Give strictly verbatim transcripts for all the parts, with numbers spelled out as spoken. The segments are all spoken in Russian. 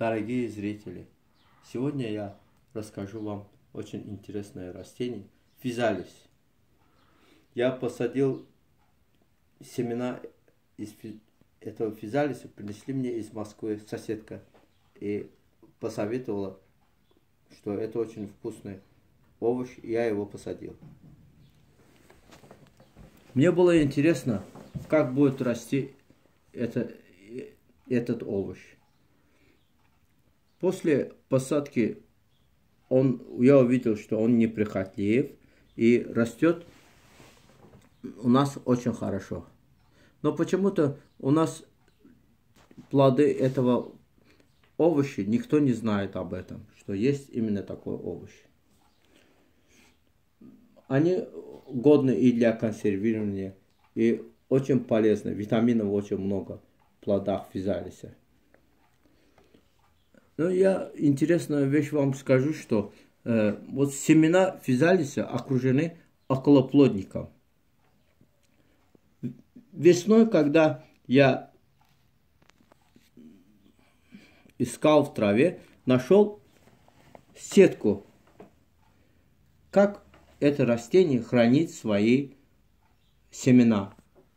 Дорогие зрители, сегодня я расскажу вам очень интересное растение физалис. Я посадил семена из этого физалиса, принесли мне из Москвы соседка и посоветовала, что это очень вкусный овощ, и я его посадил. Мне было интересно, как будет расти это, этот овощ. После посадки он, я увидел, что он неприхотлив и растет у нас очень хорошо. Но почему-то у нас плоды этого овоща, никто не знает об этом, что есть именно такой овощ. Они годны и для консервирования, и очень полезны. Витаминов очень много в плодах физалиса. Но я интересную вещь вам скажу, что э, вот семена физалиса окружены околоплодником. Весной, когда я искал в траве, нашел сетку, как это растение хранит свои семена.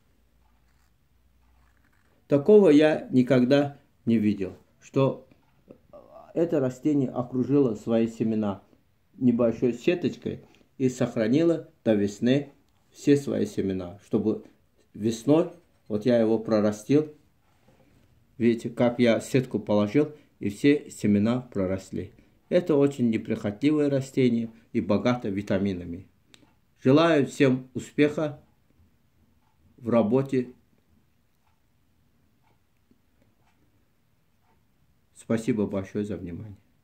Такого я никогда не видел, что это растение окружило свои семена небольшой сеточкой и сохранило до весны все свои семена, чтобы весной, вот я его прорастил, видите, как я сетку положил, и все семена проросли. Это очень неприхотливое растение и богато витаминами. Желаю всем успеха в работе. Спасибо большое за внимание.